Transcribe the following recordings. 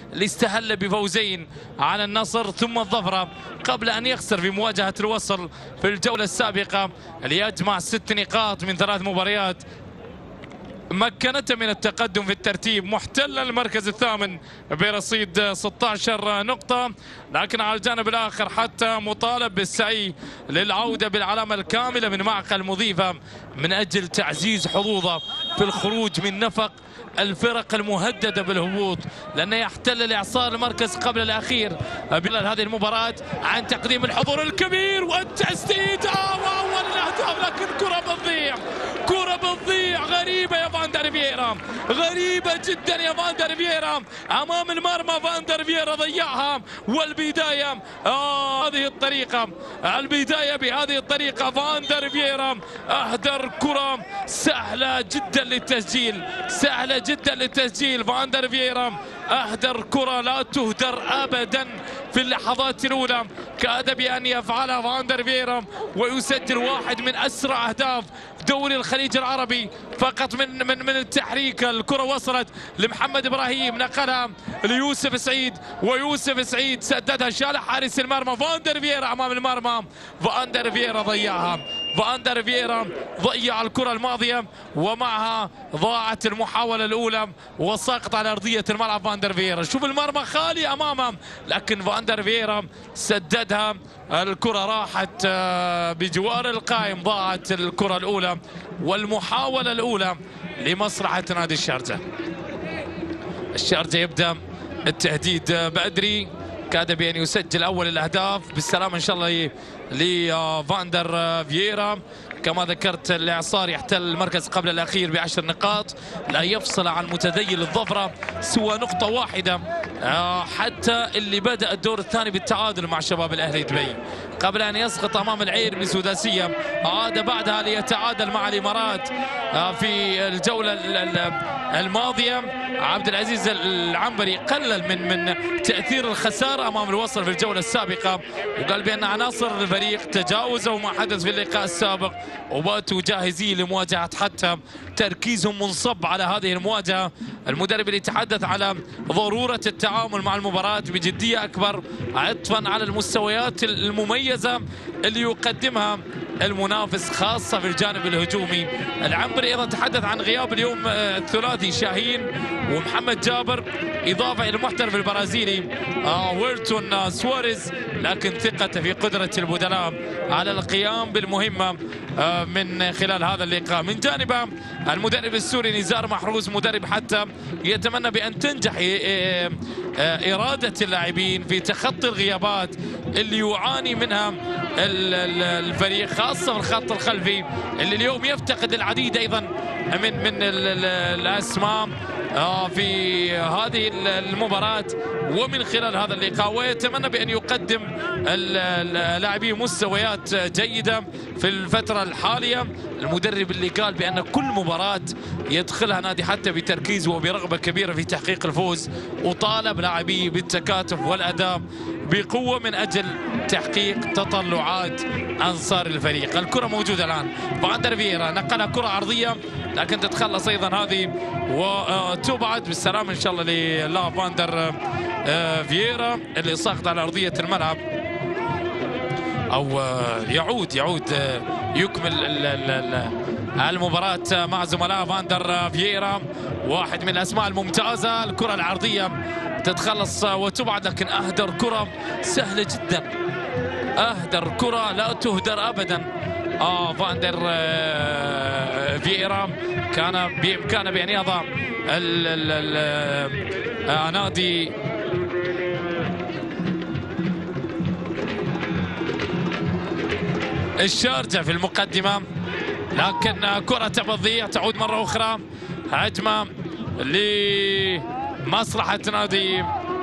اللي استهل بفوزين على النصر ثم الظفرة قبل أن يخسر في مواجهة الوصل في الجولة السابقة، اللي يجمع 6 نقاط من 3 مباريات مكنته من التقدم في الترتيب، محتل المركز الثامن برصيد 16 نقطة. لكن على الجانب الآخر حتى مطالب بالسعي للعودة بالعلامة الكاملة من معقل مضيفة من أجل تعزيز حظوظه في الخروج من نفق الفرق المهددة بالهبوط، لأنه يحتل الإعصار المركز قبل الأخير بلال هذه المباراة عن تقديم الحضور الكبير والتسديد وأول الأهداف. لكن كرة بتضيع غريبة يا فاندر فييرا، غريبة جدا يا فاندر فييرا أمام المرمى. فاندر فييرا ضيعها، والبداية هذه الطريقة، البداية بهذه الطريقة. فاندر فييرا أهدر كرة سهلة جدا للتسجيل، سهلة جدا للتسجيل. فاندر فييرا أهدر كرة لا تهدر أبدا في اللحظات الأولى، كاد بأن يفعلها فاندر فييرا ويسجل واحد من أسرع أهداف دوري الخليج العربي فقط من التحريك. الكرة وصلت لمحمد إبراهيم، نقلها ليوسف سعيد، ويوسف سعيد سددها، شال حارس المرمى. فاندر فييرا أمام المرمى، فاندر فييرا ضيعها. فاندر فييرا ضيع الكرة الماضية ومعها ضاعت المحاولة الأولى وسقط على أرضية الملعب. فاندر فييرا شوف المرمى خالي أمامه، لكن فاندر فييرا سددها، الكرة راحت بجوار القائم. ضاعت الكرة الأولى والمحاولة الأولى لمصلحة نادي الشارجة. الشارجة يبدأ التهديد بدري، كاد بأن يسجل أول الأهداف. بالسلامة إن شاء الله لفاندر فييرا. كما ذكرت الإعصار يحتل المركز قبل الأخير ب10 نقاط، لا يفصل عن متذيل الظفرة سوى نقطة واحدة، حتى اللي بدأ الدور الثاني بالتعادل مع شباب الأهلي دبي قبل أن يسقط أمام العير بسداسية. عاد بعدها ليتعادل مع الإمارات في الجولة الماضية. عبد العزيز العنبري قلل من تأثير الخسارة أمام الوصل في الجولة السابقة، وقال بأن عناصر الفريق تجاوزوا ما حدث في اللقاء السابق وباتوا جاهزين لمواجهة، حتى تركيزهم منصب على هذه المواجهة. المدرب اللي تحدث على ضرورة التعامل مع المباراة بجدية أكبر، عطفا على المستويات المميزة اللي يقدمها المنافس خاصة في الجانب الهجومي. العنبري أيضا تحدث عن غياب اليوم الثلاثي شاهين ومحمد جابر، إضافة إلى المحترف البرازيلي ويلتون سواريز، لكن ثقته في قدرة البدلاء على القيام بالمهمة من خلال هذا اللقاء. من جانبه المدرب السوري نزار محروس، مدرب حتى يتمنى بأن تنجح إرادة اللاعبين في تخطي الغيابات اللي يعاني منها الفريق، خاصة في الخط الخلفي اللي اليوم يفتقد العديد أيضا من الأسماء في هذه المباراة ومن خلال هذا اللقاء، ويتمنى بأن يقدم اللاعبين مستويات جيدة في الفترة الحالية. المدرب اللي قال بأن كل مباراة يدخلها نادي حتى بتركيز وبرغبة كبيرة في تحقيق الفوز، وطالب لاعبيه بالتكاتف والأداء بقوة من أجل تحقيق تطلعات أنصار الفريق. الكرة موجودة الآن، فاندر فييرا نقلها كرة عرضية لكن تتخلص أيضا هذه وتبعد. بالسلامة إن شاء الله للا فاندر فييرا اللي ساقط على أرضية الملعب، أو يعود يكمل المباراة مع زملاء. فاندر فييرا واحد من الأسماء الممتازة. الكرة العرضية تتخلص وتبعد، لكن أهدر كرة سهلة جدا، أهدر كرة لا تهدر أبدا. فاندر فييرا كان بإمكانه بأن يضع نادي الشارجة في المقدمة، لكن كرة تضيع. تعود مرة أخرى هجمة لمصلحة نادي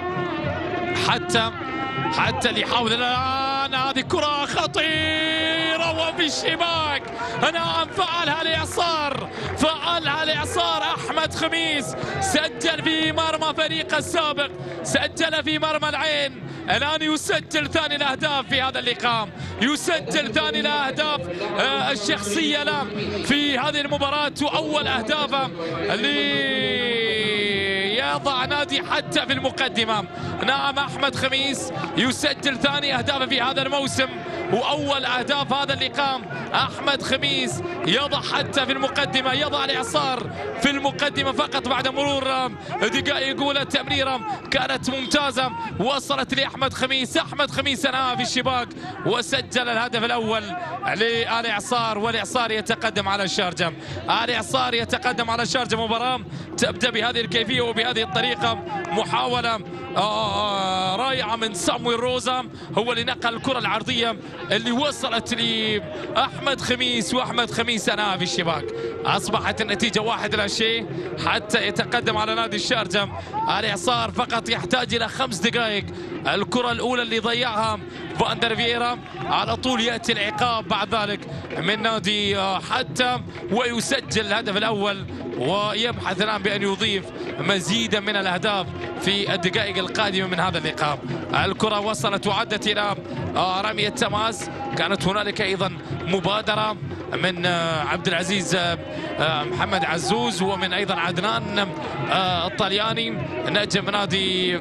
حتى اللي يحاول الآن. هذه كرة خطيرة وفي الشباك، نعم فعلها الإعصار. أحمد خميس سجل في مرمى فريق السابق، سجل في مرمى العين، الآن يسجل ثاني الأهداف في هذا اللقاء، يسجل ثاني الأهداف الشخصية له في هذه المباراة، وأول أهدافه اللي يضع نادي حتى في المقدمة. نعم أحمد خميس يسجل ثاني أهدافه في هذا الموسم وأول أهداف هذا اللقاء. أحمد خميس يضع حتى في المقدمة، يضع الإعصار في المقدمة فقط بعد مرور دقائق أولى. تمريرة كانت ممتازة وصلت لأحمد خميس. أحمد خميس أنهى في الشباك وسجل الهدف الأول للإعصار، والإعصار يتقدم على الشارجة. الإعصار يتقدم على الشارجة. مباراة تبدأ بهذه الكيفية وبهذه الطريقة. محاولة رائعة من سامويل روزا، هو اللي نقل الكرة العرضية اللي وصلت لأحمد خميس، وأحمد خميس أنهى في الشباك. أصبحت النتيجة 1-0 حتى يتقدم على نادي الشارجة. الإعصار فقط يحتاج إلى 5 دقائق. الكرة الأولى اللي ضيعها فاندر فييرا على طول يأتي العقاب بعد ذلك من نادي حتى ويسجل الهدف الأول، ويبحث الآن بأن يضيف مزيدا من الأهداف في الدقائق القادمة من هذا اللقاء. الكرة وصلت وعدت إلى رمية تماس. كانت هنالك أيضا مبادرة من عبد العزيز محمد عزوز ومن أيضا عدنان الطلياني نجم نادي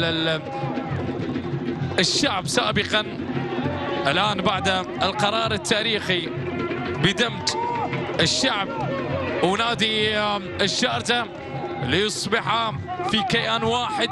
الشعب سابقا. الآن بعد القرار التاريخي بدمج الشعب ونادي الشارجة ليصبح في كيان واحد،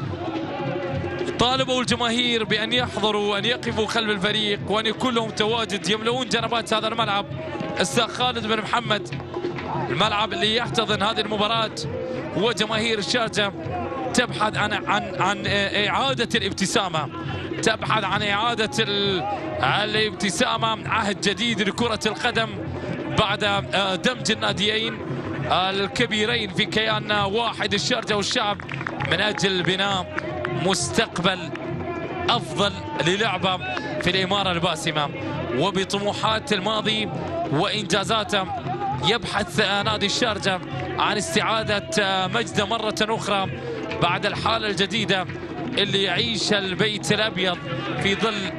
طالبوا الجماهير بأن يحضروا وأن يقفوا خلف الفريق وأن يكون لهم تواجد، يملؤون جنبات هذا الملعب. الأستاذ خالد بن محمد، الملعب اللي يحتضن هذه المباراة، وجماهير الشارجة تبحث عن إعادة الابتسامة، تبحث عن إعادة الابتسامة، عهد جديد لكرة القدم بعد دمج الناديين الكبيرين في كيان واحد الشارجة والشعب من أجل بناء مستقبل أفضل للعبة في الإمارة الباسمة. وبطموحات الماضي وإنجازاته يبحث نادي الشارجة عن استعادة مجده مرة أخرى بعد الحالة الجديدة اللي يعيش البيت الأبيض في ظل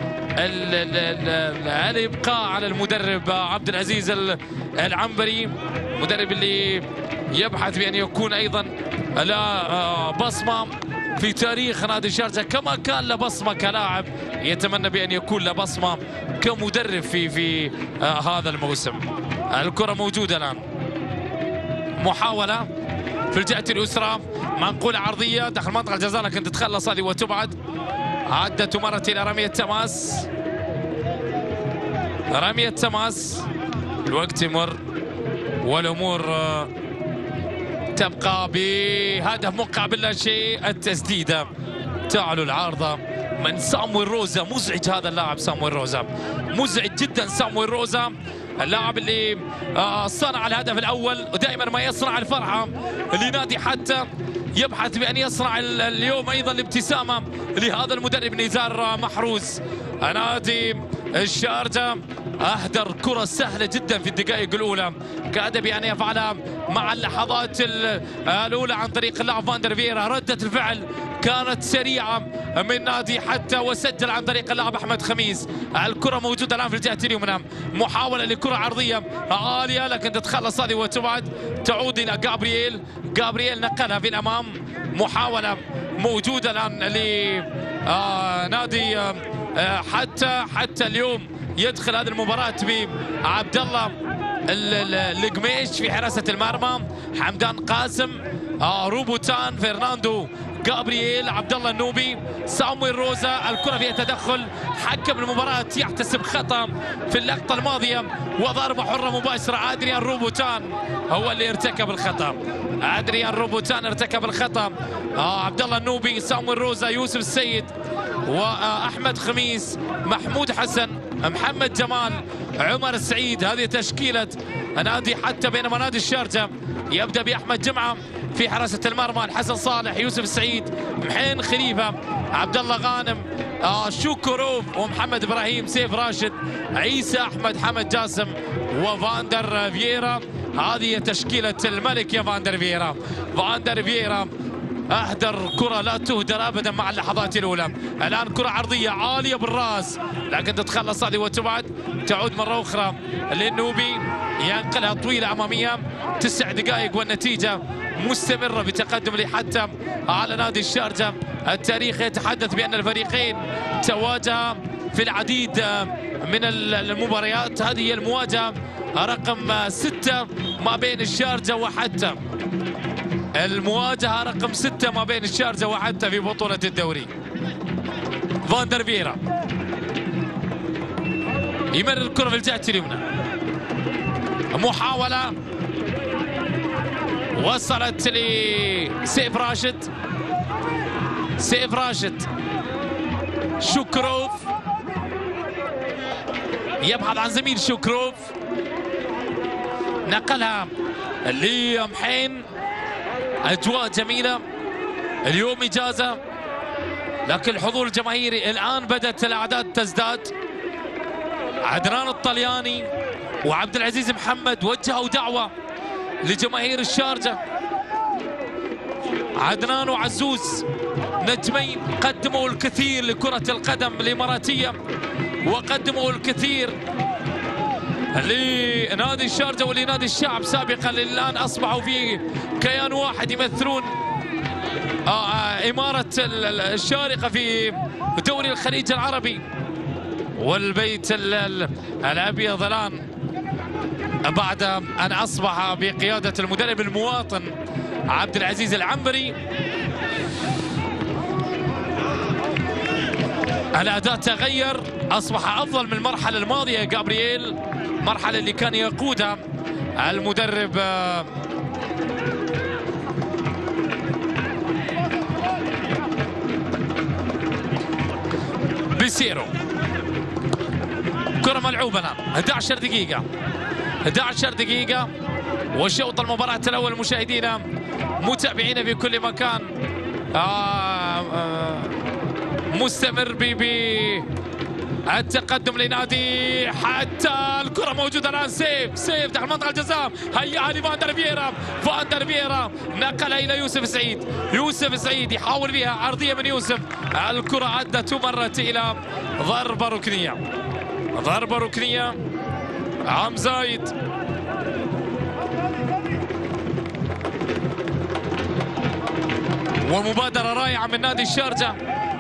الإبقاء على المدرب عبد العزيز العنبري، مدرب اللي يبحث بأن يكون أيضا له بصمة في تاريخ نادي الشارجة كما كان له بصمة كلاعب، يتمنى بأن يكون له بصمة كمدرب في هذا الموسم. الكرة موجودة الآن، محاولة في الجهة اليسرى، منقولة عرضية داخل منطقة الجزاء لكن تتخلص هذه وتبعد. عدت ومرت إلى رمية تماس، رمية تماس. الوقت يمر والأمور تبقى بهدف مقابل لا شيء. التسديدة تعلو العارضة من سامويل روزا. مزعج هذا اللاعب سامويل روزا، مزعج جدا سامويل روزا، اللاعب اللي صنع الهدف الأول ودائما ما يصنع الفرحة لنادي حتى يبحث بأن يصنع اليوم أيضا الابتسامة لهذا المدرب نزار محروس. نادي الشارجة أهدر كرة سهلة جدا في الدقائق الأولى، كاد بأن يفعلها مع اللحظات الأولى عن طريق اللاعب فاندر فييرا. ردة الفعل كانت سريعة من نادي حتى وسجل عن طريق اللاعب أحمد خميس. الكرة موجودة الآن في الجهة اليمنى، محاولة لكرة عرضية عالية لكن تتخلص هذه وتبعد، تعود إلى جابرييل نقلها في الأمام. محاولة موجودة الآن لنادي حتى اليوم يدخل هذه المباراة بعبد الله القميش في حراسة المرمى، حمدان قاسم، روبوتان، فرناندو جابرييل، عبد الله النوبي، سامويل روزا. الكرة فيها تدخل، حكم المباراة يحتسب خطأ في اللقطة الماضية وضربة حرة مباشرة. أدريان روبوتان هو اللي ارتكب الخطأ، أدريان روبوتان ارتكب الخطأ. عبد الله النوبي، سامويل روزا، يوسف السيد وأحمد خميس، محمود حسن، محمد جمال، عمر السعيد. هذه تشكيلة نادي حتى، بينما نادي الشارجة يبدأ بأحمد جمعة في حراسة المرمى، الحسن صالح، يوسف السعيد، محين خليفة، عبد الله غانم، شوكوروف ومحمد إبراهيم، سيف راشد، عيسى أحمد، حمد جاسم وفاندر فييرا. هذه تشكيلة الملك يا فاندر فييرا. فاندر فييرا أهدر كرة لا تهدر أبدا مع اللحظات الأولى. الآن كرة عرضية عالية بالرأس لكن تتخلص هذه وتبعد، تعود مرة أخرى للنوبي، ينقلها طويلة أمامية. 9 دقائق والنتيجة مستمرة بتقدم لحتى على نادي الشارجة. التاريخ يتحدث بأن الفريقين تواجها في العديد من المباريات. هذه هي المواجهة رقم 6 ما بين الشارجة وحتى، المواجهة رقم 6 ما بين الشارجة وحتى في بطولة الدوري. فاندر فييرا يمرر الكرة في الجهة اليمنى، محاولة وصلت لسيف راشد. سيف راشد، شكروف يبحث عن زميل شكروف، نقلها لمحين. أجواء جميلة اليوم، إجازة، لكن الحضور الجماهيري الآن بدأت الأعداد تزداد. عدنان الطلياني وعبد العزيز محمد وجهوا دعوة لجماهير الشارجة. عدنان وعزوز نجمين قدموا الكثير لكرة القدم الإماراتية، وقدموا الكثير لنادي الشارجة ولنادي الشعب سابقا، الآن أصبحوا في كيان واحد يمثلون إمارة الشارقة في دوري الخليج العربي. والبيت الأبيض الآن بعد أن أصبح بقيادة المدرب المواطن عبد العزيز العنبري، الأداء تغير، أصبح أفضل من المرحلة الماضية. جابرييل، المرحلة اللي كان يقودها المدرب بيسيرو. كرة ملعوبة الآن، 11 دقيقة 11 دقيقة وشوط المباراة الأول. مشاهدينا متابعينا في كل مكان، مستمر التقدم لنادي، حتى الكرة موجودة الآن. سيف داخل منطقة الجزاء، هيا لفاندر فييرا. فاندر فييرا نقلها إلى يوسف سعيد. يوسف سعيد يحاول بها عرضية من يوسف، الكرة عدت ومرت إلى ضربة ركنية. ضربة ركنية عام زايد. ومبادرة رائعة من نادي الشارجة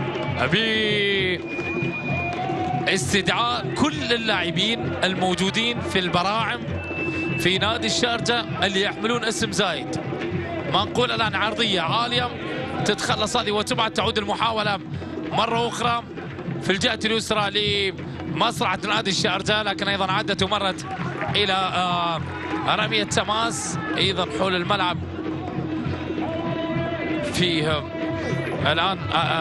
باستدعاء كل اللاعبين الموجودين في البراعم في نادي الشارجة اللي يحملون اسم زايد. ما نقول الآن عرضية عالية تتخلص هذه وتبعد، تعود المحاولة مرة أخرى في الجهة اليسرى لمصلحة نادي الشارجة، لكن أيضا عدت ومرت إلى رمية تماس أيضا حول الملعب. فيه الآن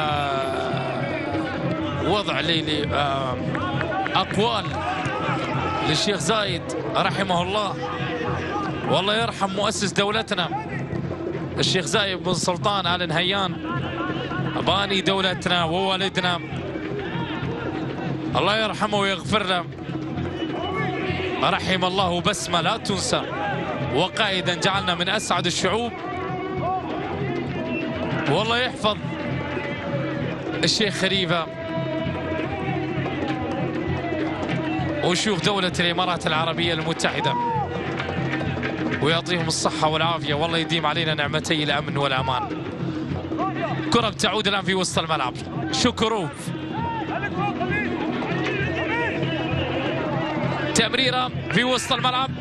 وضع أقوال للشيخ زايد رحمه الله، والله يرحم مؤسس دولتنا الشيخ زايد بن سلطان آل نهيان، باني دولتنا ووالدنا، الله يرحمه ويغفر له. رحم الله بسمة لا تنسى، وقائدا جعلنا من أسعد الشعوب. والله يحفظ الشيخ خليفة وشيوخ دولة الإمارات العربية المتحدة، ويعطيهم الصحة والعافية، والله يديم علينا نعمتي الأمن والأمان. كرة بتعود الآن في وسط الملعب، شكروف، تمريرة في وسط الملعب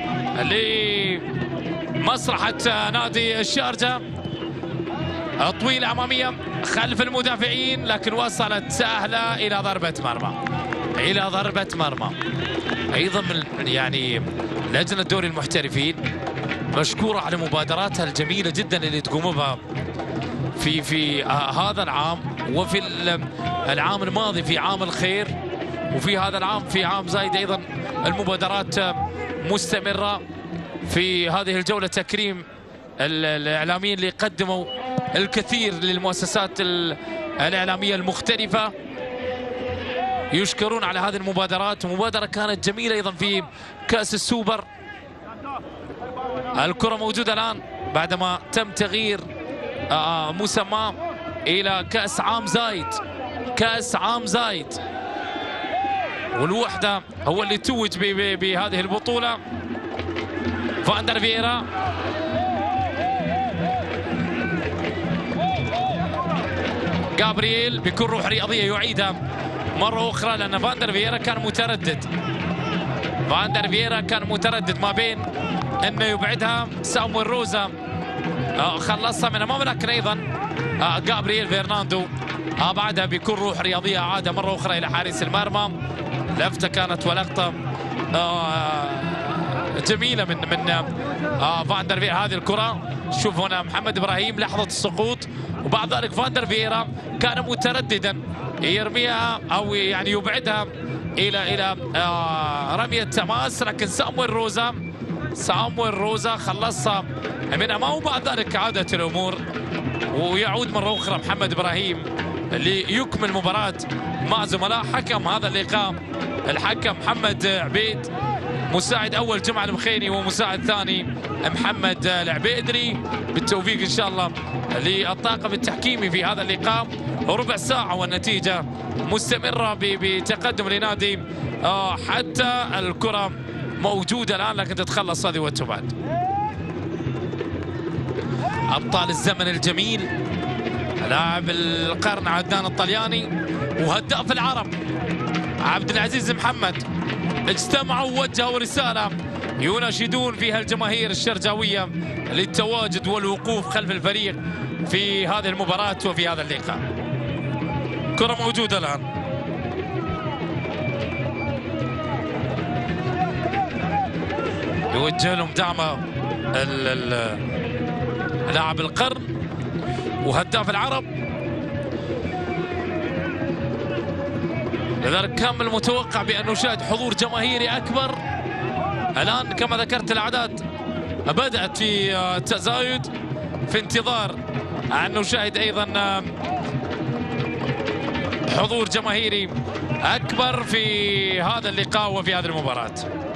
لمصلحة نادي الشارجة، طويلة أمامية خلف المدافعين، لكن وصلت سهلة إلى ضربة مرمى. إلى ضربة مرمى. أيضا من يعني لجنة دوري المحترفين مشكورة على مبادراتها الجميلة جدا اللي تقوم بها في هذا العام وفي العام الماضي في عام الخير، وفي هذا العام في عام زايد أيضا المبادرات مستمرة في هذه الجولة. تكريم الإعلاميين اللي قدموا الكثير للمؤسسات الإعلامية المختلفة، يشكرون على هذه المبادرات. مبادرة كانت جميلة أيضا في كأس السوبر. الكرة موجودة الآن بعدما تم تغيير مسماه إلى كأس عام زايد. كأس عام زايد، والوحدة هو اللي توج بهذه البطولة. فاندر فييرا جابرييل بكل روح رياضيه يعيدها مره اخرى، لان فاندر فييرا كان متردد. فاندر فييرا كان متردد ما بين انه يبعدها سامويل روزا، خلصها من امام، لكن ايضا جابرييل فرناندو بعدها بكل روح رياضيه عاد مره اخرى الى حارس المرمى. لفته كانت ولقطه جميله من فاندر فييرا. هذه الكره شوف هنا محمد ابراهيم لحظه السقوط، وبعد ذلك فاندر فييرا كان مترددا يرميها او يعني يبعدها الى رميه تماس، لكن سامويل روزا خلصها من امامه، وبعد ذلك عادت الامور ويعود مره اخرى محمد ابراهيم ليكمل مباراه مع زملاء حكم هذا اللقاء الحكم محمد عبيد، مساعد اول جمعه المخيني ومساعد ثاني محمد العبيدري. بالتوفيق ان شاء الله للطاقم التحكيمي في هذا اللقاء. ربع ساعه والنتيجه مستمره بتقدم لنادي حتى الكره موجوده الان، لكن تتخلص هذه وتبعد. ابطال الزمن الجميل لاعب القرن عدنان الطلياني وهداف العرب عبد العزيز محمد اجتمعوا ووجهوا رساله يناشدون فيها الجماهير الشرجاويه للتواجد والوقوف خلف الفريق في هذه المباراه وفي هذا اللقاء. كره موجوده الان، يوجه لهم دعمه لاعب القرن وهداف العرب، لذلك كان من المتوقع بأن نشاهد حضور جماهيري أكبر. الآن كما ذكرت الأعداد بدأت في التزايد في انتظار أن نشاهد أيضا حضور جماهيري أكبر في هذا اللقاء وفي هذه المباراة.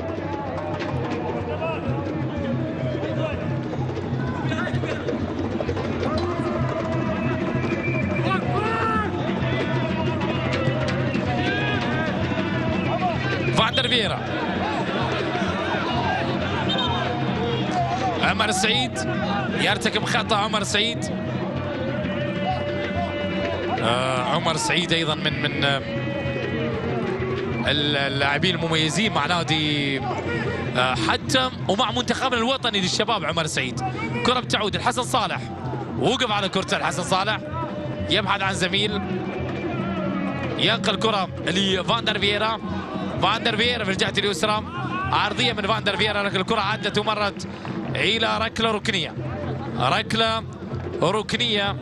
فاندر فييرا، عمر سعيد يرتكب خطأ. عمر سعيد عمر سعيد ايضا من اللاعبين المميزين مع نادي حتى ومع منتخبنا الوطني للشباب. عمر سعيد كرة بتعود الحسن صالح، وقف على كرة الحسن صالح يبحث عن زميل، ينقل كرة لفاندر فييرا. فاندر فييرا في الجهة اليسرى، عرضية من فاندر فييرا، لكن الكرة عدت ومرت إلى ركلة ركنية. ركلة ركنية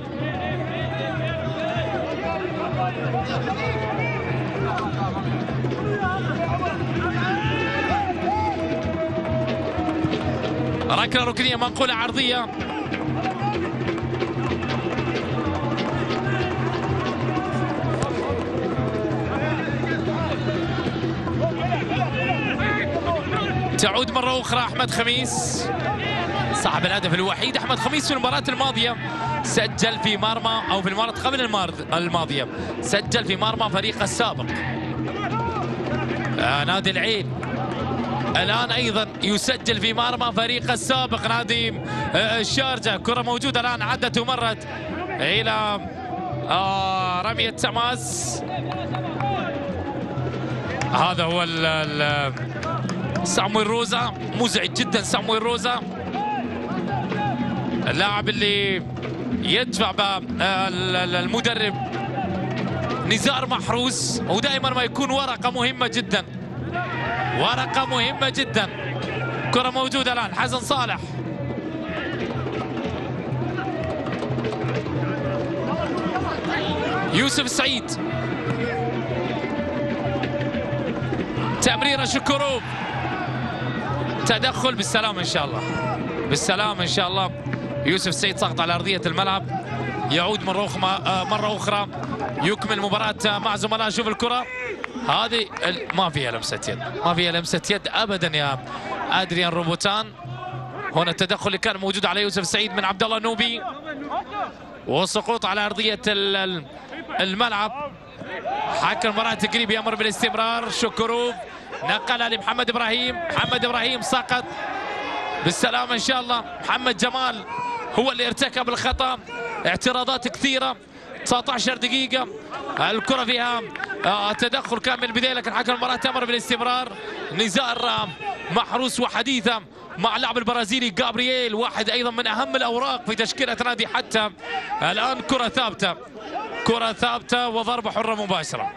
ركلة ركنية منقولة عرضية. تعود مرة أخرى أحمد خميس صاحب الهدف الوحيد. أحمد خميس في المباراة الماضية سجل في مرمى، أو في المباراة قبل الماضية سجل في مرمى فريق السابق نادي العين. الآن أيضا يسجل في مرمى فريق السابق نادي الشارجة. كرة موجودة الآن عدت ومرت إلى رمية تماس. هذا هو سامويل روزا، مزعج جدا سامويل روزا، اللاعب اللي يدفع المدرب نزار محروس، ودائما ما يكون ورقة مهمة جدا، ورقة مهمة جدا. كرة موجودة الآن حسن صالح، يوسف سعيد، تمريرة شكروب، تدخل بالسلام ان شاء الله، بالسلام ان شاء الله. يوسف سعيد سقط على ارضيه الملعب، يعود مره اخرى يكمل مباراه مع زملائه. شوف الكره هذه ما فيها لمسه يد، ما فيها لمسه يد ابدا يا ادريان روبوتان. هنا التدخل اللي كان موجود على يوسف سعيد من عبد الله النوبي، وسقوط على ارضيه الملعب. حكم المباراه تقريبا يامر بالاستمرار. شكروب نقلها لمحمد ابراهيم، محمد ابراهيم سقط بالسلامه ان شاء الله. محمد جمال هو اللي ارتكب الخطا، اعتراضات كثيره 19 دقيقة. الكرة فيها تدخل كان من البداية، لكن حكم المباراة أمر بالاستمرار. نزار محروس وحديثة مع اللاعب البرازيلي جابرييل، واحد أيضا من أهم الأوراق في تشكيلة نادي حتى الآن. كرة ثابتة، كرة ثابتة وضربة حرة مباشرة.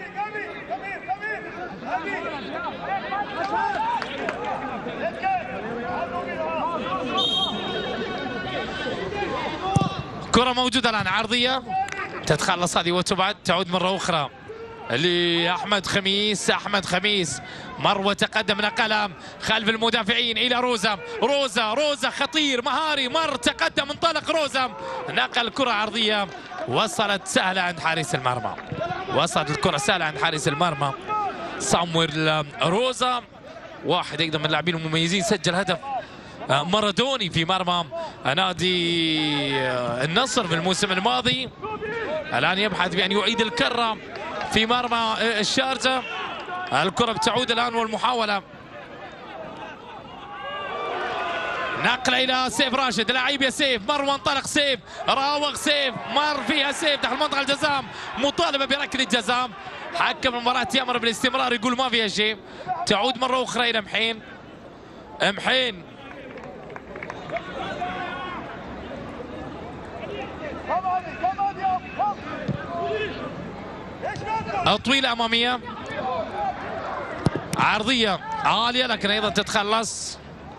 كرة موجودة الآن عرضية، تتخلص هذه وتبعد، تعود مرة أخرى لأحمد خميس. أحمد خميس مروة تقدم، نقلها خلف المدافعين إلى روزا. روزا خطير مهاري، مر تقدم، انطلق روزا، نقل كرة عرضية وصلت سهلة عند حارس المرمى. وصلت الكرة سهلة عند حارس المرمى صامويل روزا، واحد أيضا من اللاعبين المميزين، سجل هدف مارادوني في مرمى نادي النصر في الموسم الماضي. الآن يبحث بأن يعيد الكرة في مرمى الشارجة. الكرة بتعود الآن والمحاولة، نقلة إلى سيف راشد، لعيب يا سيف، مروة انطلق سيف، راوغ سيف، مر فيها سيف داخل منطقة الجزاء، مطالبة بركلة جزاء. حكم المباراة يأمر بالاستمرار، يقول ما فيها شيء. تعود مرة أخرى إلى محين. طويلة أمامية، عرضية عالية لكن أيضا تتخلص.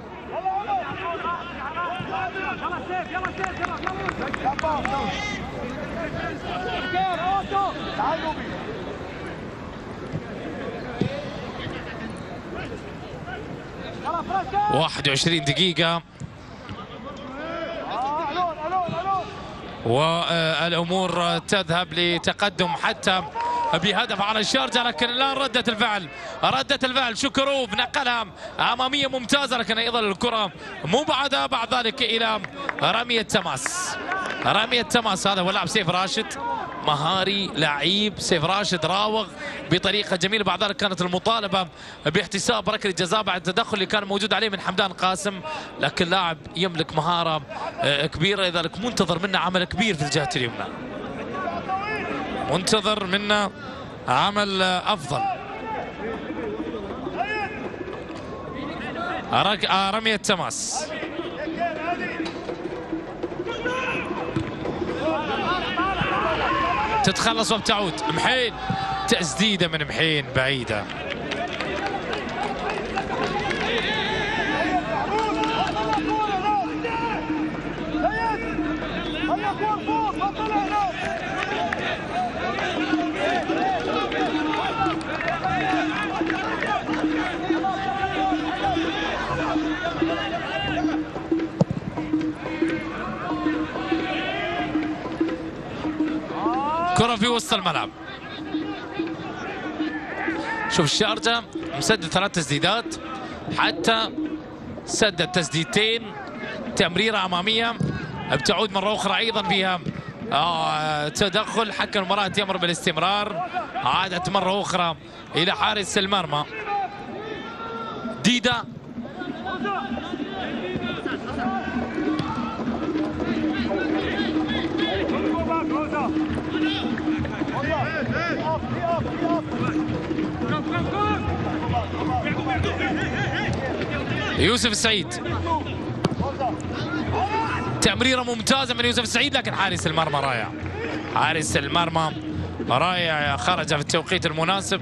واحد 21 دقيقة والأمور تذهب لتقدم حتى بهدف على الشارجة، لكن الآن ردة الفعل شكروف، نقلها أمامية ممتازة، لكن أيضا الكرة مبعدة بعد ذلك إلى رمية تماس. هذا هو اللاعب سيف راشد، مهاري لعيب سيف راشد، راوغ بطريقة جميلة. بعد ذلك كانت المطالبة باحتساب ركلة جزاء بعد التدخل اللي كان موجود عليه من حمدان قاسم، لكن لاعب يملك مهارة كبيرة، لذلك منتظر منه عمل كبير في الجهة اليمنى، منتظر منه عمل أفضل. رمية تماس، تتخلص وبتعود محين، تسديدة من محين بعيدة. كرة في وسط الملعب. شوف الشارجة مسدد 3 تسديدات، حتى سدد تسديدتين، تمريرة أمامية بتعود مرة أخرى أيضا فيها تدخل. حكم المباراة يأمر بالاستمرار، عادت مرة أخرى إلى حارس المرمى ديدا. يوسف السعيد، تمريرة ممتازة من يوسف السعيد، لكن حارس المرمى رائع، حارس المرمى رائع، خرج في التوقيت المناسب.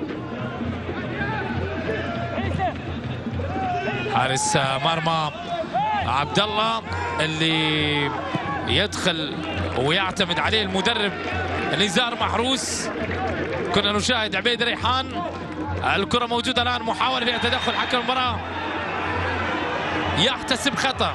حارس مرمى عبد الله اللي يدخل ويعتمد عليه المدرب نزار محروس. كنا نشاهد عبيد ريحان. الكرة موجودة الآن، محاولة فيها تدخل حكم المباراة، يحتسب خطأ.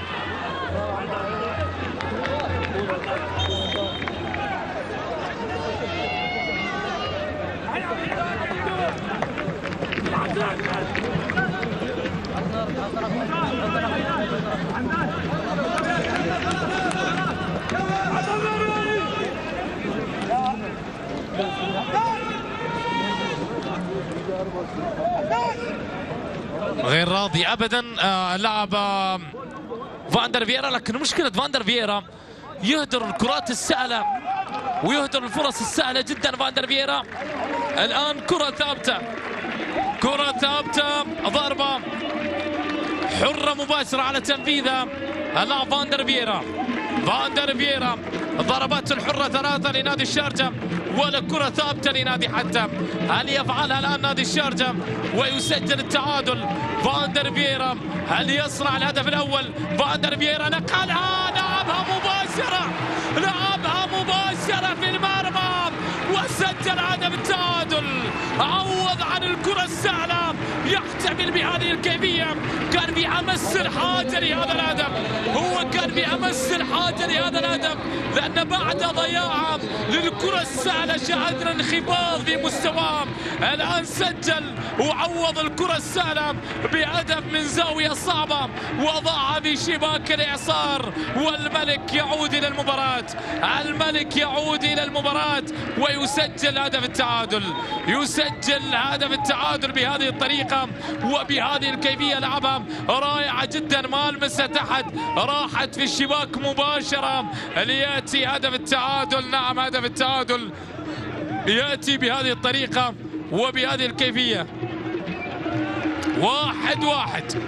غير راضي ابدا اللاعب فاندر فييرا، لكن مشكلة فاندر فييرا يهدر الكرات السهلة ويهدر الفرص السهلة جدا فاندر فييرا. الآن كرة ثابتة، كرة ثابتة، ضربة حرة مباشرة على تنفيذها. لا فاندر فييرا، فاندر فييرا ضربات الحرة 3 لنادي الشارجة ولا كرة ثابتة لنادي حتى. هل يفعلها الآن نادي الشارجة ويسجل التعادل؟ فاندر فييرا هل يصنع الهدف الأول؟ فاندر فييرا نقلها، لعبها مباشرة، لعبها مباشرة في المرمى وسجل هدف التعادل. عوض عن الكرة السهلة، يحتمل بهذه الكيفية، كان بأمس الحاجة لهذا الهدف، هو كان بأمس الحاجة لهذا الهدف، لأن بعد ضياع للكرة السهلة شاهدنا انخفاض في مستواه. الآن سجل وعوض الكرة السهلة بهدف من زاوية صعبة وضعها في شباك الإعصار، والملك يعود إلى المباراة، الملك يعود إلى المباراة ويسجل هدف التعادل، يسجل هدف التعادل بهذه الطريقة وبهذه الكيفية. لعبها رائعة جدا، ما لمست أحد، راحت في الشباك مباشرة ليأتي هدف التعادل. نعم هدف التعادل يأتي بهذه الطريقة وبهذه الكيفية. 1-1،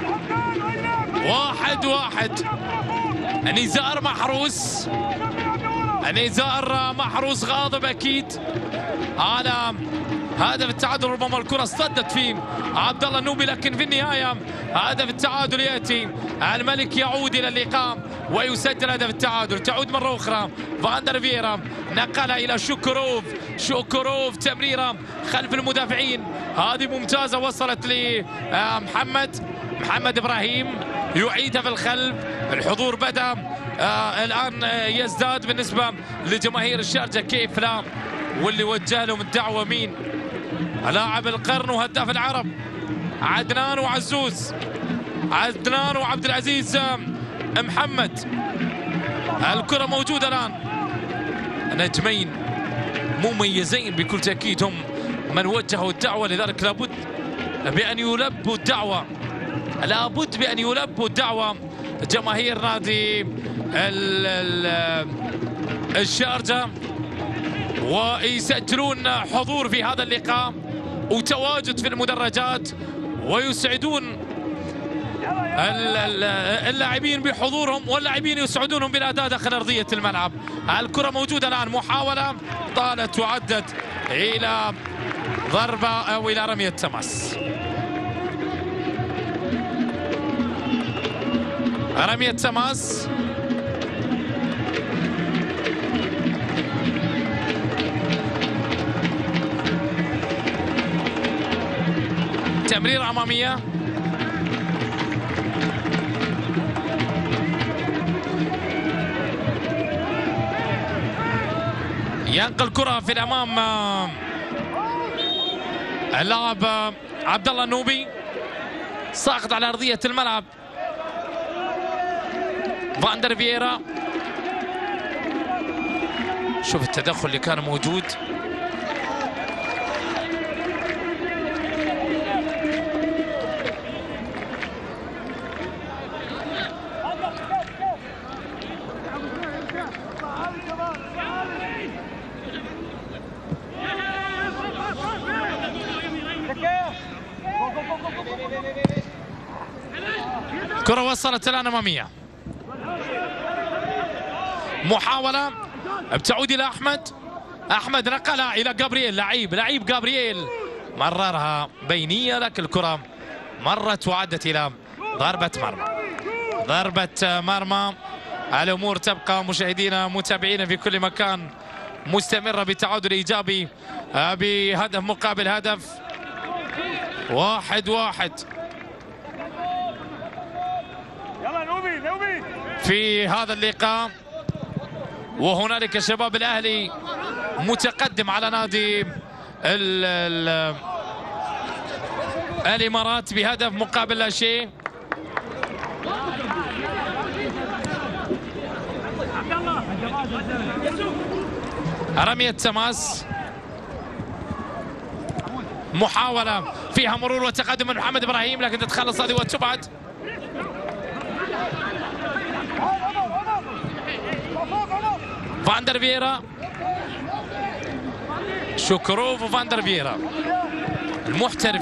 1-1. نزار محروس، نزار محروس غاضب أكيد على هدف التعادل. ربما الكرة اصطدت فيه عبد الله النوبي، لكن في النهاية هدف التعادل يأتي. الملك يعود إلى اللقاء ويسجل هدف التعادل. تعود مرة أخرى فاندر فييرا، نقلها إلى شوكوروف، شوكوروف تمريرة خلف المدافعين، هذه ممتازة، وصلت محمد إبراهيم، يعيدها في الخلف. الحضور بدأ الآن يزداد بالنسبة لجماهير الشارجة، كيف لا، واللي وجه لهم الدعوة مين؟ لاعب القرن وهداف العرب عدنان وعزوز، عدنان وعبد العزيز محمد. الكرة موجودة الآن، نجمين مميزين بكل تأكيد هم من وجهوا الدعوة، لذلك لابد بأن يلبوا الدعوة، لابد بأن يلبوا الدعوة جماهير نادي الشارجة، ويسجلون حضور في هذا اللقاء وتواجد في المدرجات، ويسعدون اللاعبين بحضورهم، واللاعبين يسعدونهم بالأداء داخل أرضية الملعب. الكرة موجودة الآن، محاولة طالت وعدت إلى ضربة أو إلى رمية تماس. رمية تماس تمرير أمامية، ينقل كرة في الأمام اللاعب عبد الله النوبي، ساقط على أرضية الملعب. فاندر فييرا، شوف التدخل اللي كان موجود. كرة وصلت الآن أمامية، محاولة بتعود إلى أحمد نقلها إلى جابرييل، لعيب جابرييل مررها بينية، لكن الكرة مرت وعدت إلى ضربة مرمى. الأمور تبقى مشاهدينا متابعينا في كل مكان مستمرة بتعادل إيجابي بهدف مقابل هدف. 1-1 في هذا اللقاء، وهنالك شباب الأهلي متقدم على نادي الإمارات بهدف مقابل لا شيء. رمية تماس، محاولة فيها مرور وتقدم من محمد إبراهيم، لكن تتخلص هذه وتبعد. فاندر فييرا شوكروف وفاندر فييرا المحترف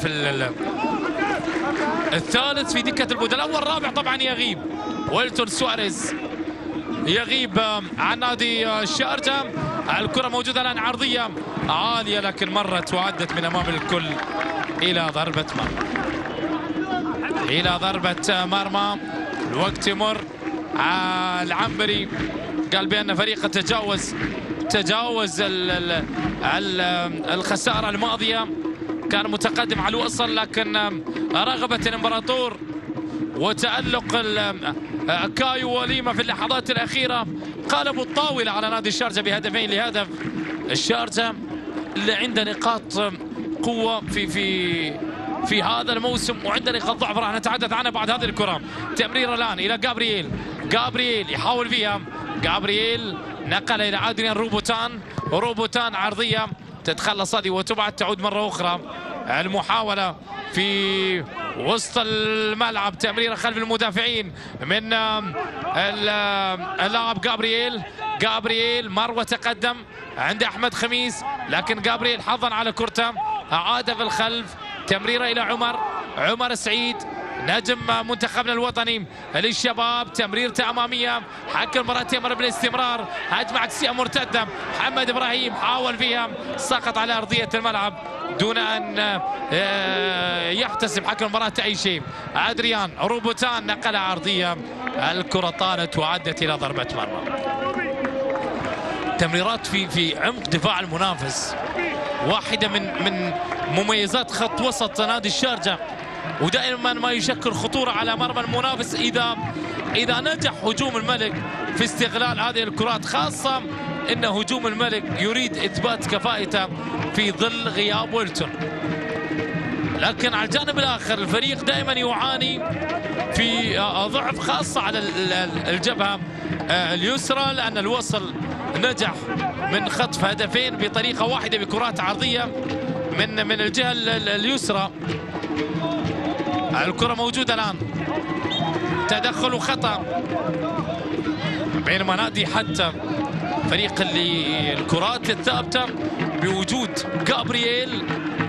الثالث في دكة البدلاء، والرابع طبعا يغيب ويلتون سواريز يغيب عن نادي الشارجة. الكرة موجودة الآن عرضية عالية لكن مرت وعدت من أمام الكل إلى ضربة مرمى. إلى ضربة مرمى. الوقت يمر. العنبري قال بأن فريقه تجاوز الخسارة الماضية، كان متقدم على الوصل، لكن رغبة الإمبراطور وتألق كايو وليمة في اللحظات الأخيرة قلبوا الطاولة على نادي الشارجة بهدفين لهدف. الشارجة اللي عنده نقاط قوة في هذا الموسم وعنده نقاط ضعف راح نتحدث عنها بعد هذه الكرة. تمرير الآن إلى جابرييل يحاول فيها، جابرييل نقل إلى عادريان روبوتان عرضية تتخلص هذه وتبعد، تعود مرة أخرى المحاولة في وسط الملعب، تمريرة خلف المدافعين من اللاعب جابرييل مروة تقدم عند أحمد خميس، لكن جابرييل حظا على كرته عاد في الخلف، تمريرة إلى عمر السعيد نجم منتخبنا الوطني للشباب، تمريرته أمامية، حق المباراة يمر بالاستمرار، هجمة عكسية مرتدة، محمد إبراهيم حاول فيها سقط على أرضية الملعب دون أن يحتسب حكم المباراة أي شيء. عادريان روبوتان نقلها عرضية، الكرة طالت وعدت إلى ضربة مرمى. تمريرات في عمق دفاع المنافس واحدة من مميزات خط وسط نادي الشارجة، ودائما ما يشكل خطورة على مرمى المنافس إذا نجح هجوم الملك في استغلال هذه الكرات، خاصة أن هجوم الملك يريد إثبات كفاءته في ظل غياب ويلتون. لكن على الجانب الآخر الفريق دائما يعاني في ضعف خاصة على الجبهة اليسرى، لأن الوصل نجح من خطف هدفين بطريقة واحدة بكرات عرضية من الجهة اليسرى. الكرة موجودة الآن، تدخل وخطأ، بينما نادي حتى فريق اللي الكرات الثابتة بوجود جابرييل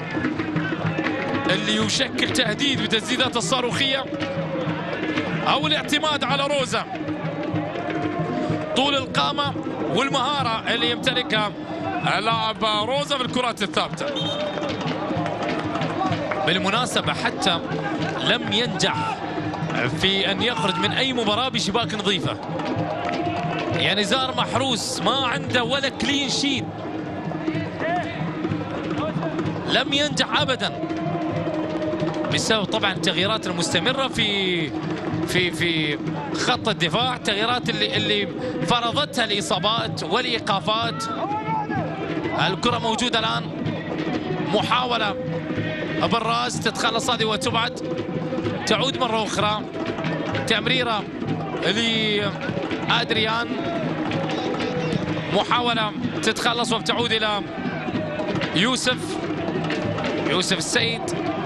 اللي يشكل تهديد بتسديدات الصاروخية أو الاعتماد على روزا، طول القامة والمهارة اللي يمتلكها اللاعب روزا في الكرات الثابتة. بالمناسبة حتى لم ينجح في أن يخرج من أي مباراة بشباك نظيفة، يعني زار محروس ما عنده ولا كلين شيت، لم ينجح أبدا بسبب طبعا التغييرات المستمرة في خط الدفاع، التغييرات اللي فرضتها الإصابات والإيقافات. الكرة موجودة الآن، محاولة بالراس تتخلص هذه وتبعد، تعود مرة أخرى، تمريرة لأدريان، محاولة تتخلص وبتعود إلى يوسف السيد،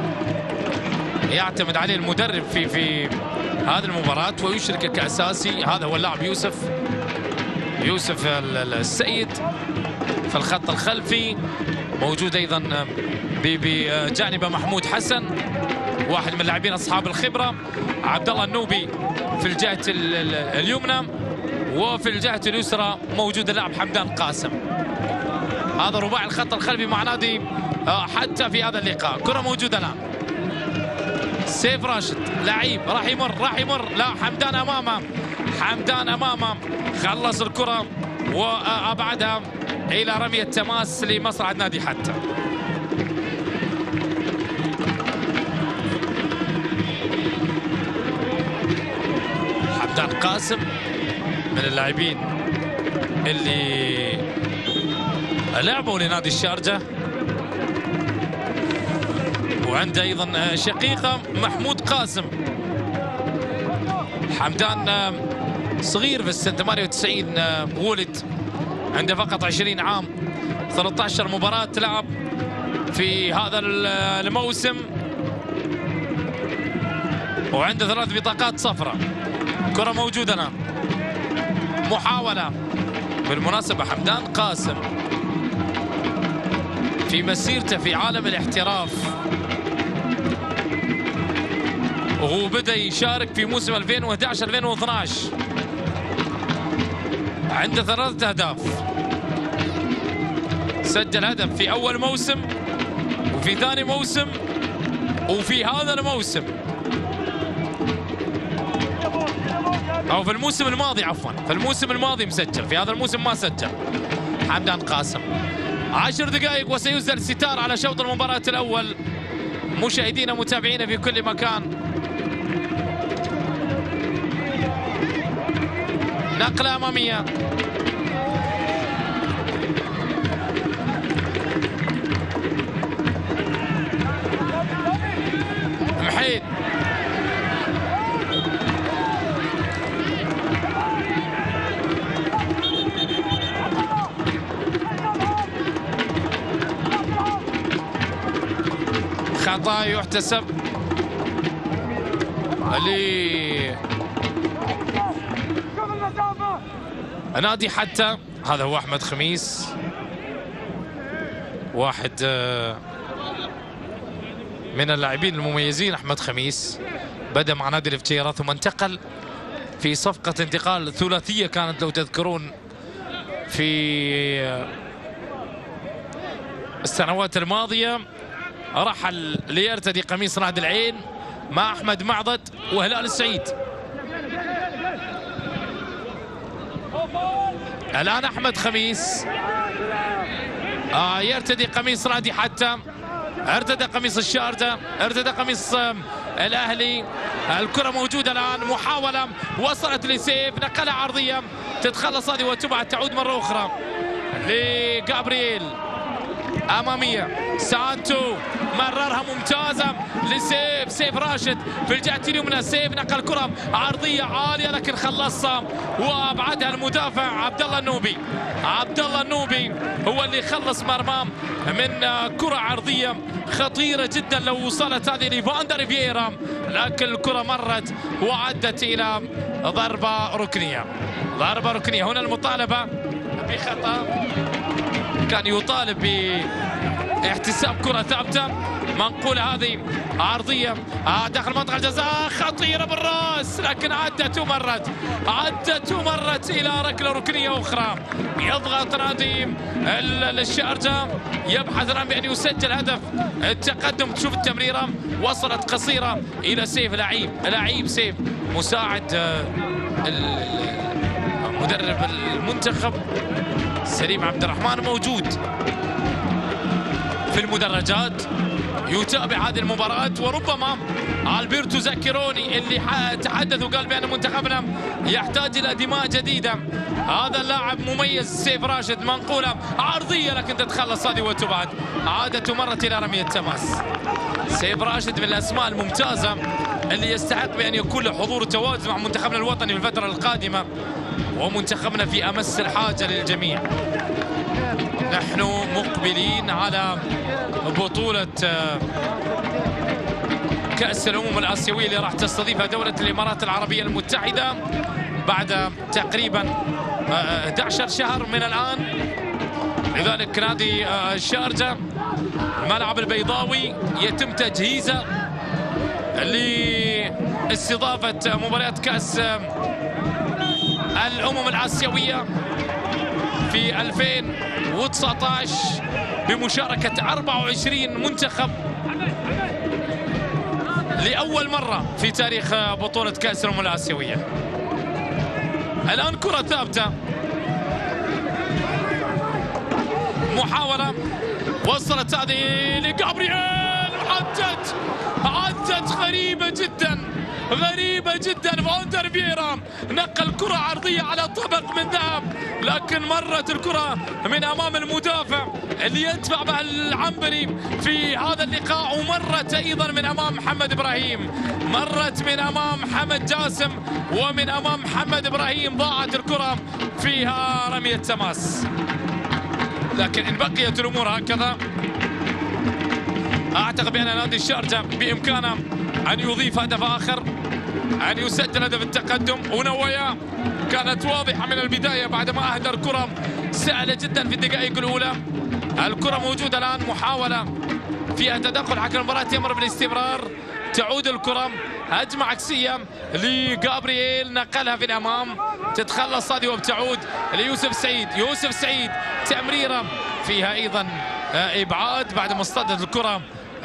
يعتمد عليه المدرب في هذه المباراة ويشرك كأساسي، هذا هو اللاعب يوسف السيد في الخط الخلفي. موجود أيضا بجانبه محمود حسن واحد من اللاعبين أصحاب الخبرة، عبد الله النوبي في الجهة اليمنى، وفي الجهة اليسرى موجود اللاعب حمدان قاسم. هذا رباعي الخط الخلفي مع نادي حتى في هذا اللقاء. كرة موجودة الآن، سيف راشد لعيب راح يمر، لا حمدان أمامه خلص الكرة وأبعدها إلى رمية تماس لمصلحة نادي حتى. حمدان قاسم من اللاعبين اللي لعبوا لنادي الشارجة، وعنده أيضا شقيقة محمود قاسم. حمدان صغير في السنة 98 ولد، عنده فقط 20 عام، 13 مباراة لعب في هذا الموسم، وعنده 3 بطاقات صفراء. كرة موجودة الآن، محاولة بالمناسبة حمدان قاسم في مسيرته في عالم الاحتراف، وهو بدأ يشارك في موسم 2011-2012 عنده 3 أهداف. سجل هدف في أول موسم وفي ثاني موسم وفي هذا الموسم، أو في الموسم الماضي عفوا، في الموسم الماضي مسجل، في هذا الموسم ما سجل. حمدان قاسم 10 دقائق وسيزل الستار على شوط المباراة الأول. مشاهدينا متابعينا في كل مكان، نقلة أمامية محيد خطأ يحتسب نادي حتى. هذا هو أحمد خميس، واحد من اللاعبين المميزين. أحمد خميس بدأ مع نادي الفجيرة ثم انتقل في صفقة انتقال ثلاثية كانت لو تذكرون في السنوات الماضية. رحل ليرتدي قميص نادي العين مع أحمد معضد وهلال السعيد. الآن أحمد خميس يرتدي قميص نادي حتى، ارتدى قميص الشارجة، ارتدى قميص الأهلي. الكرة موجودة الآن، محاولة وصلت لسيف، نقلة عرضية تتخلص هذه وتبعد، تعود مرة أخرى لجابرييل أمامية. سانتو مررها ممتازة لسيف، سيف راشد في الجهة اليمنى. سيف نقل كرة عرضية عالية لكن خلصها وأبعدها المدافع عبد الله النوبي. عبد الله النوبي هو اللي خلص مرمام من كرة عرضية خطيرة جدا لو وصلت هذه لفاندر فييرا، لكن الكرة مرت وعدت إلى ضربة ركنية. ضربة ركنية. هنا المطالبة بخطأ، كان يطالب باحتساب كرة ثابتة منقولة. هذه عرضية داخل منطقة الجزاء خطيرة بالراس، لكن عدت ومرت إلى ركلة ركنية أخرى. يضغط نادي الشارجة، يبحث الآن بأن يسجل هدف التقدم. تشوف التمريرة وصلت قصيرة إلى سيف، لعيب سيف مساعد مدرب المنتخب سليم عبد الرحمن موجود في المدرجات يتابع هذه المباراة. وربما ألبرتو زاكيروني اللي تحدث وقال بأن منتخبنا يحتاج إلى دماء جديدة. هذا اللاعب مميز سيف راشد، منقولة عرضية لكن تتخلص هذه وتبعد، عادت ومرت إلى رمية تماس. سيف راشد من الأسماء الممتازة اللي يستحق بأن يكون له حضور وتواجد مع منتخبنا الوطني في الفترة القادمة، ومنتخبنا في أمس الحاجة للجميع. نحن مقبلين على بطولة كأس الأمم الآسيوية اللي راح تستضيفها دولة الإمارات العربية المتحدة بعد تقريبا 11 شهر من الآن. لذلك نادي الشارجة الملعب البيضاوي يتم تجهيزه لاستضافة مباريات كأس الأمم الآسيوية في 2019 بمشاركة 24 منتخب لأول مرة في تاريخ بطولة كأس الأمم الآسيوية. الآن كرة ثابتة، محاولة وصلت هذه لجابرييل، عدت غريبة جدا فاندر فييرا نقل كرة عرضية على طبق من ذهب، لكن مرت الكرة من أمام المدافع اللي يدفع بها العنبري في هذا اللقاء، ومرت أيضا من أمام محمد إبراهيم، مرت من أمام محمد جاسم ومن أمام محمد إبراهيم. ضاعت الكرة فيها رمية تماس، لكن إن بقيت الأمور هكذا أعتقد بأن نادي الشارجة بإمكانه أن يضيف هدف آخر، أن يسجل هدف التقدم. ونوايا كانت واضحة من البداية بعدما أهدر كرة سهلة جدا في الدقائق الأولى. الكرة موجودة الآن، محاولة فيها تدخل حكم المباراة يمر بالاستمرار. تعود الكرة، هجمة عكسية لجابرييل، نقلها في الأمام، تتخلص هذه وبتعود ليوسف سعيد. يوسف سعيد تمريرة فيها أيضا إبعاد بعد ما اصطدت الكرة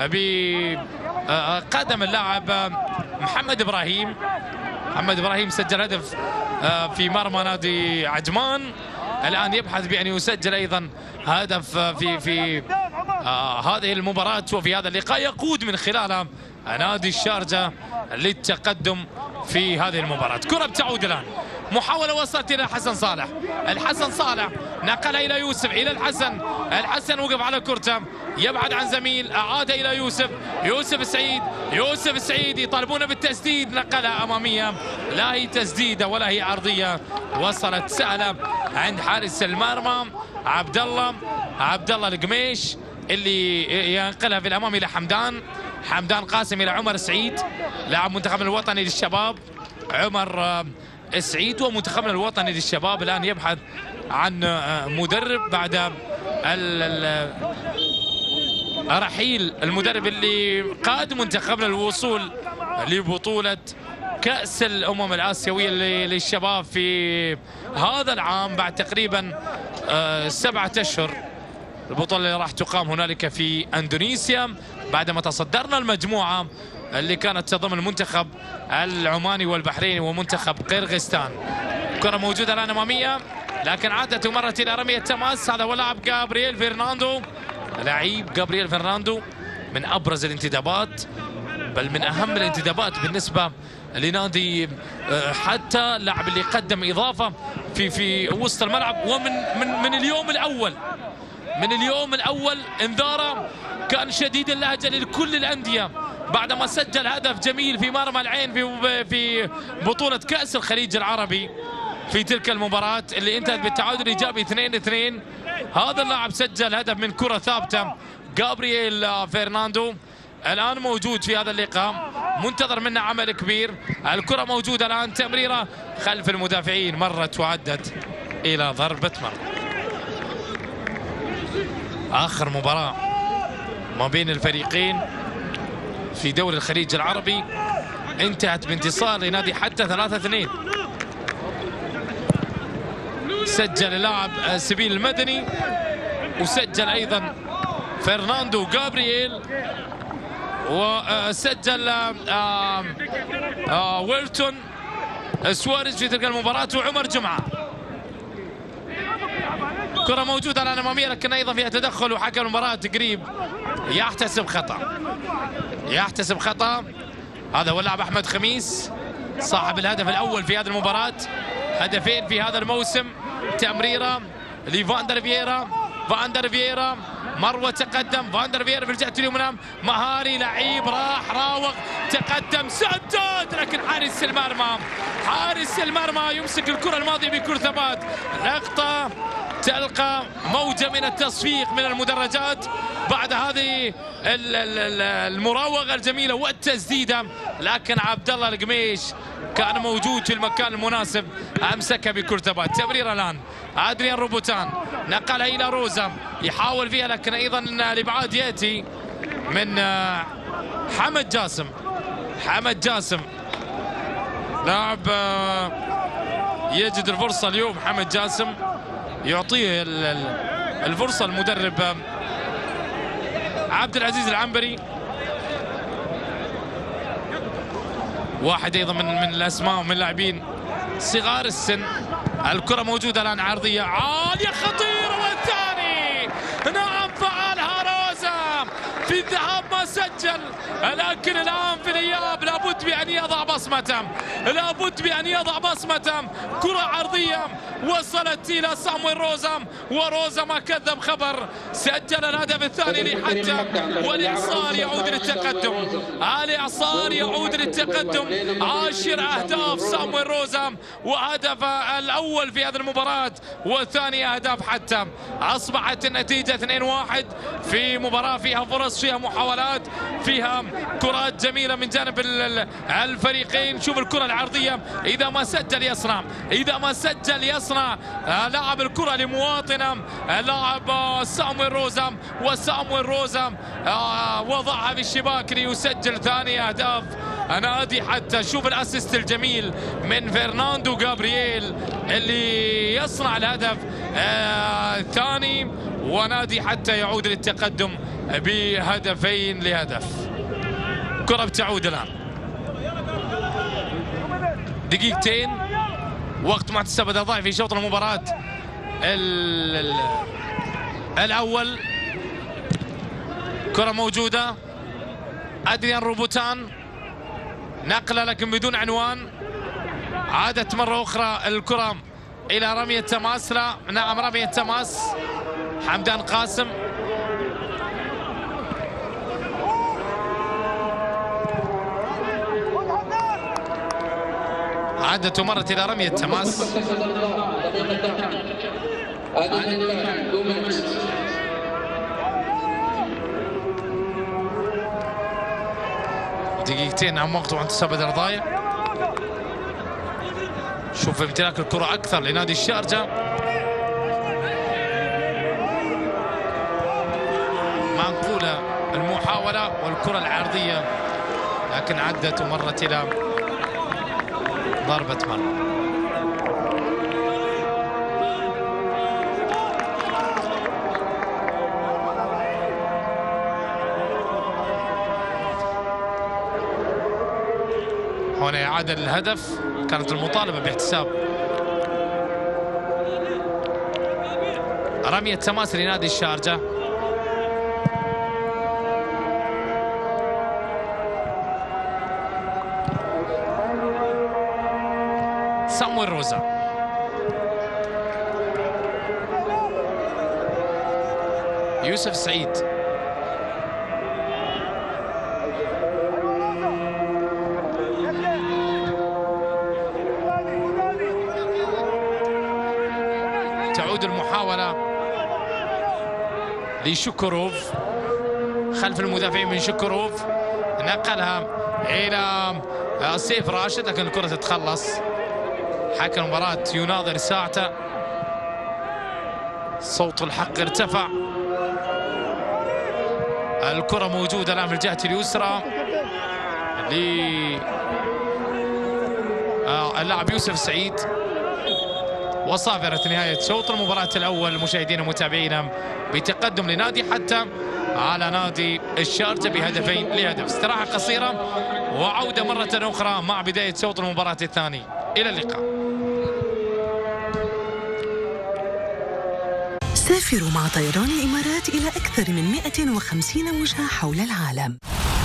بقدم اللاعب محمد إبراهيم. محمد إبراهيم سجل هدف في مرمى نادي عجمان، الآن يبحث بأن يسجل أيضا هدف في هذه المباراة وفي هذا اللقاء، يقود من خلالها نادي الشارجة للتقدم في هذه المباراة. كرة بتعود الآن، محاولة وصلت إلى حسن صالح. الحسن صالح نقلها إلى يوسف، إلى الحسن. الحسن وقف على كرته، يبعد عن زميل، أعاد إلى يوسف. يوسف سعيد، يوسف سعيد يطالبون بالتسديد، نقلها أمامية، لا هي تسديدة ولا هي عرضية، وصلت سهلة عند حارس المرمى عبد الله القميش، اللي ينقلها في الأمام إلى حمدان قاسم، إلى عمر سعيد لاعب منتخبنا الوطني للشباب. عمر سعيد ومنتخبنا الوطني للشباب الآن يبحث عن مدرب بعد رحيل المدرب اللي قاد منتخبنا الوصول لبطولة كأس الأمم الآسيوية للشباب في هذا العام بعد تقريبا 7 أشهر. البطولة اللي راح تقام هنالك في أندونيسيا بعدما تصدرنا المجموعة اللي كانت تضم المنتخب العماني والبحريني ومنتخب قرغيزستان. كرة موجودة الآن أمامية، لكن عادت ومرت إلى رمية تماس. هذا هو لاعب جابرييل فرناندو، لعيب جابرييل فرناندو من أبرز الانتدابات، بل من أهم الانتدابات بالنسبة لنادي، حتى اللاعب اللي قدم إضافة في وسط الملعب. ومن من اليوم الأول انذاره كان شديد اللهجة لكل الأندية بعدما سجل هدف جميل في مرمى العين في بطولة كأس الخليج العربي في تلك المباراة اللي انتهت بالتعادل الإيجابي 2-2. هذا اللاعب سجل هدف من كرة ثابتة، جابرييل فرناندو الآن موجود في هذا اللقاء، منتظر منه عمل كبير. الكرة موجودة الآن، تمريرة خلف المدافعين، مرت وعدت إلى ضربة مرمى. آخر مباراة ما بين الفريقين في دوري الخليج العربي انتهت بانتصار لنادي حتى 3-2. سجل اللاعب سبيل المدني، وسجل أيضا فرناندو جابرييل، وسجل ويلتون سواريز في تلك المباراة، وعمر جمعة. كرة موجودة الآن أمامية، لكن أيضا فيها تدخل، وحكم المباراة قريب يحتسب خطأ. هذا هو اللاعب أحمد خميس صاحب الهدف الأول في هذه المباراة، هدفين في هذا الموسم. تمريرة لفاندر فييرا، مروة تقدم، فاندر فييرا في الجهة اليمنى، مهاري لعيب راح راوغ، تقدم سدد، لكن حارس المرمى يمسك الكرة الماضية بكل ثبات. لقطة تلقى موجة من التصفيق من المدرجات بعد هذه المراوغة الجميلة والتسديدة، لكن عبد الله القميش كان موجود في المكان المناسب، أمسكها بكل ثبات. تمرير الآن أدريان روبوتان، نقلها إلى روزا، يحاول فيها، لكن أيضا الإبعاد يأتي من حمد جاسم لاعب يجد الفرصة اليوم. حمد جاسم يعطيه الفرصة المدرب عبد العزيز العنبري، واحد أيضا من الأسماء ومن اللاعبين صغار السن. الكرة موجودة الآن، عرضية عالية خطيرة، والثاني نعم فعلها روزا في الذهاب ما سجل، لكن الآن في الإياب لابد بأن يضع بصمته. كرة عرضية وصلت إلى سامويل روزا، وروزا ما كذب خبر، سجل الهدف الثاني لحتى، والإعصار يعود للتقدم. 10 أهداف سامويل روزا، وهدف الأول في هذه المباراة والثاني أهداف حتى. أصبحت النتيجة 2-1 في مباراة فيها فرص، فيها محاولات، فيها كرات جميلة من جانب الفريقين. شوف الكرة العرضية، إذا ما سجل يصنع، إذا ما سجل يصنع. لعب الكرة لمواطنه اللاعب سامويل روزا، وسامويل روزا وضعها بالشباك ليسجل ثاني أهداف نادي حتى. شوف الاسيست الجميل من فرناندو غابرييل اللي يصنع الهدف الثاني، ونادي حتى يعود للتقدم بهدفين لهدف. كرة بتعود الآن، دقيقتين وقت محتسب بدل ضايع في شوط المباراة الأول. كرة موجودة، أدريان روبوتان نقلة لكن بدون عنوان. عادت مرة أخرى الكرة إلى رمية تماس. لا نعم رمية تماس. حمدان قاسم عادت ومرت إلى رمية تماس. دقيقتين عن وقت وانتصاب بدل ضايع. شوف امتلاك الكرة أكثر لنادي الشارجة. منقولة المحاولة والكرة العرضية، لكن عدت ومرت إلى ضربة مرمى. هنا إعادة للهدف، كانت المطالبة باحتساب رمية تماس لنادي الشارجة. سامويل روزا يوسف سعيد تعود المحاولة لشكروف خلف المدافعين من شكروف، نقلها إلى سيف راشد لكن الكرة تتخلص. حكم المباراة يناظر ساعته، صوت الحق ارتفع. الكرة موجودة الآن في الجهة اليسرى للاعب يوسف سعيد، وصافرت نهاية شوط المباراة الأول مشاهدينا ومتابعينا بتقدم لنادي حتى على نادي الشارجة بهدفين لهدف. استراحة قصيرة وعودة مرة أخرى مع بداية شوط المباراة الثاني. إلى اللقاء. سافروا مع طيران الإمارات إلى أكثر من 150 وجهة حول العالم.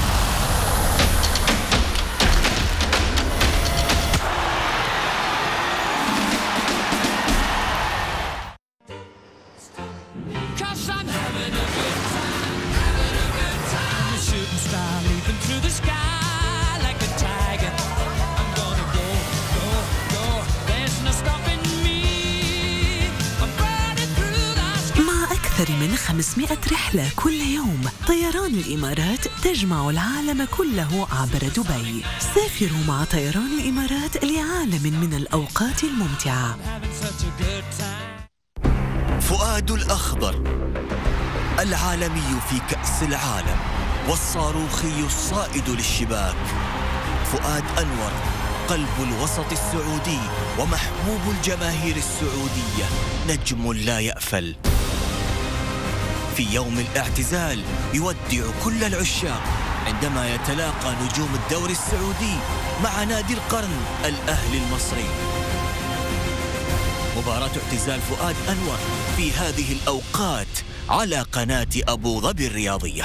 أكثر من 500 رحلة كل يوم، طيران الإمارات تجمع العالم كله عبر دبي. سافروا مع طيران الإمارات لعالم من الأوقات الممتعة. فؤاد الأخضر العالمي في كأس العالم، والصاروخي الصائد للشباك. فؤاد أنور قلب الوسط السعودي ومحبوب الجماهير السعودية، نجم لا يأفل. في يوم الاعتزال يودع كل العشاق عندما يتلاقى نجوم الدوري السعودي مع نادي القرن الأهلي المصري. مباراة اعتزال فؤاد أنور في هذه الأوقات على قناة أبو ظبي الرياضية.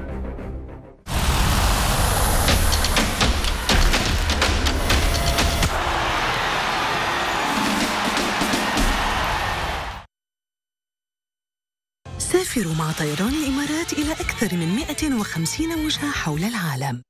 سافروا مع طيران الإمارات إلى أكثر من 150 وجهة حول العالم.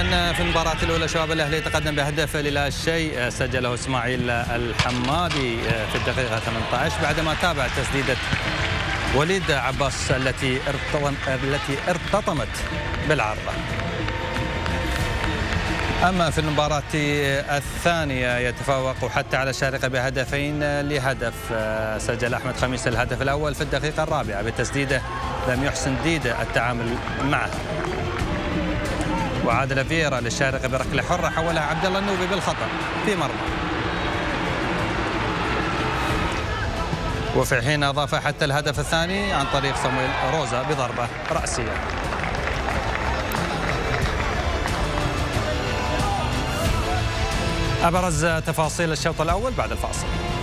إذا في المباراة الأولى شباب الأهلي تقدم بهدف لا شيء سجله إسماعيل الحمادي في الدقيقة 18 بعدما تابع تسديدة وليد عباس التي ارتطمت بالعارضة. أما في المباراة الثانية يتفوق حتى على الشارقة بهدفين لهدف. سجل أحمد خميس الهدف الأول في الدقيقة الرابعة بتسديده لم يحسن ديدة التعامل معه، وعادل فييرا للشارقة بركلة حرة حولها عبد الله النوبي بالخطأ في مرمى، وفي حين أضاف حتى الهدف الثاني عن طريق صمويل روزا بضربة رأسية. أبرز تفاصيل الشوط الأول بعد الفاصل.